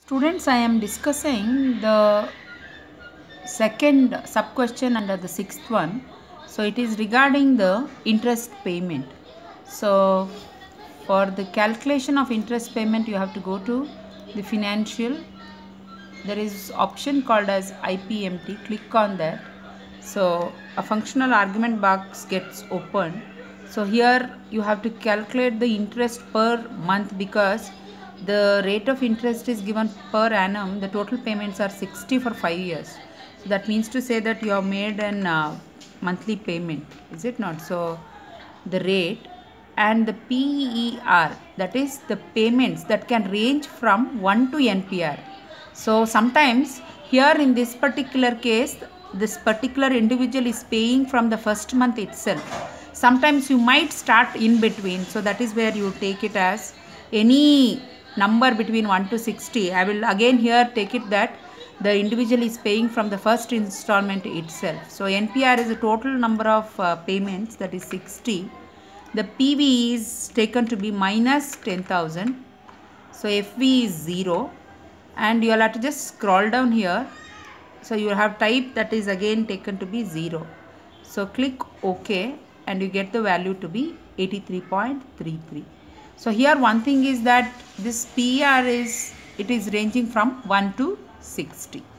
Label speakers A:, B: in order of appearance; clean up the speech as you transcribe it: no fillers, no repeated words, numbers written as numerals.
A: Students, I am discussing the second sub question under the sixth one. So it is regarding the interest payment. So for the calculation of interest payment, you have to go to the financial. There is option called as IPMT. Click on that. So a functional argument box gets opened. So here you have to calculate the interest per month because the rate of interest is given per annum. The total payments are 60 for 5 years. So that means to say that you have made an monthly payment, is it not? So the rate and the PER, that is the payments that can range from 1 to NPR. So sometimes here in this particular case, this particular individual is paying from the first month itself. Sometimes you might start in between. So that is where you take it as any number between 1 to 60. I will again here take it that the individual is paying from the first installment itself. So NPR is the total number of payments, that is 60. The PV is taken to be minus 10,000. So FV is 0. And you will have to just scroll down here. So you have type that is again taken to be 0. So click OK and you get the value to be 83.33. So here one thing is that this PER is ranging from 1 to 60.